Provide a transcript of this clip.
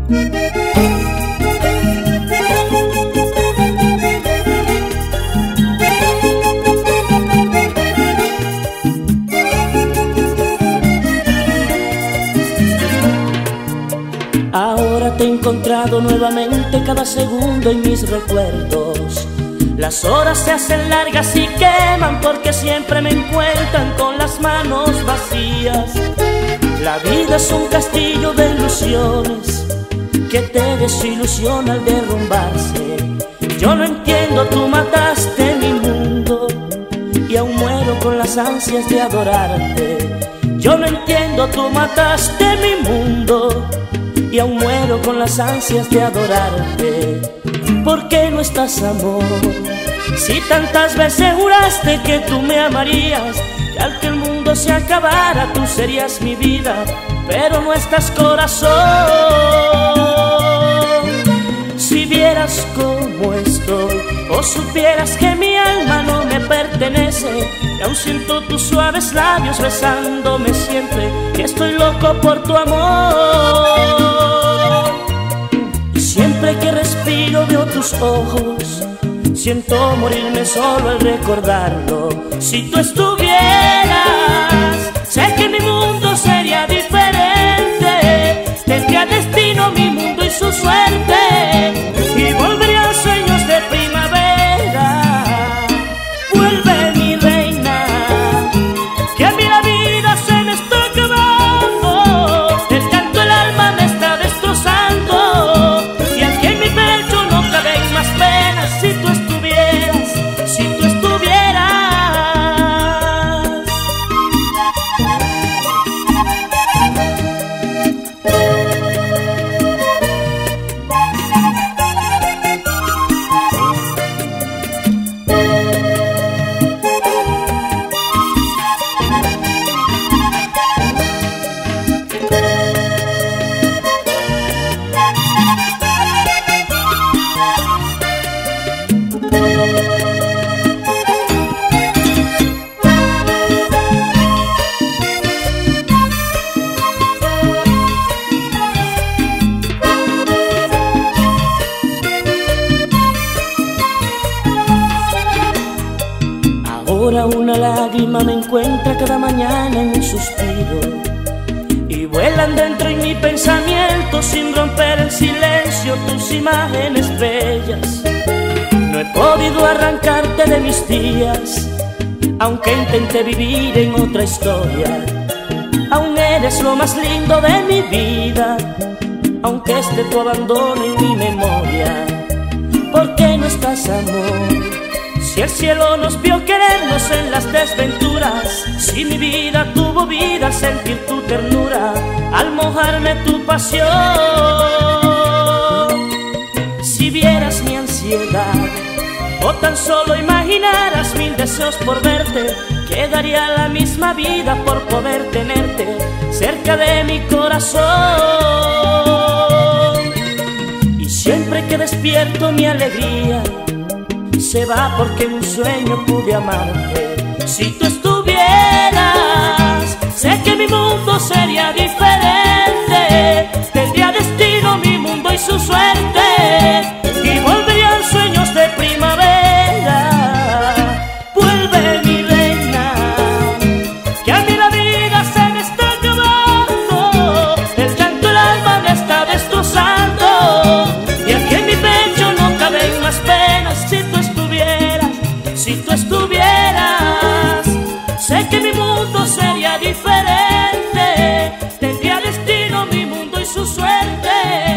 Ahora te he encontrado nuevamente cada segundo en mis recuerdos. Las horas se hacen largas y queman porque siempre me encuentran con las manos vacías. La vida es un castillo de ilusiones que te desilusiona al derrumbarse. Yo no entiendo, tú mataste mi mundo y aún muero con las ansias de adorarte. Yo no entiendo, tú mataste mi mundo y aún muero con las ansias de adorarte. ¿Por qué no estás, amor? Si tantas veces juraste que tú me amarías, que al que el mundo se acabara tú serías mi vida, pero no estás, corazón. Si vieras cómo estoy, o supieras que mi alma no me pertenece, y aún siento tus suaves labios besándome siempre, que estoy loco por tu amor. Y siempre que respiro veo tus ojos, siento morirme solo al recordarlo. Si tú estuvieras, sé que mi mundo sería diferente. Tendría destino mi mundo y su suerte, y volverían sueños de primavera. Vuelve, mi reina, que a mí la vida se me está acabando. El canto del alma me está destrozando, y aquí en mi pecho no caben más penas. Si tú estuvieras, si tú estuvieras. Ahora una lágrima me encuentra cada mañana en un suspiro, y vuelan dentro en mi pensamiento sin romper el silencio tus imágenes bellas. No he podido arrancarte de mis días, aunque intenté vivir en otra historia. Aún eres lo más lindo de mi vida, aunque esté tu abandono en mi memoria. ¿Por qué no estás, amor? Si el cielo nos vio querernos en las desventuras, si mi vida tuvo vida al sentir tu ternura, al mojarme tu pasión. Si vieras mi ansiedad, o tan solo imaginaras mil deseos por verte, que daría la misma vida por poder tenerte cerca de mi corazón. Y siempre que despierto mi alegría se va porque en un sueño pude amarte. Si tú estuvieras, sé que mi mundo sería diferente. Tendría destino mi mundo y su suerte, y volverían sueños de primavera. Vuelve, mi reina, que a mí la vida se me está acabando. El canto del alma me está destrozando, y aquí en mi pecho no caben más penas. Si tú estuvieras, sé que mi mundo sería diferente. Tendría destino mi mundo y su suerte,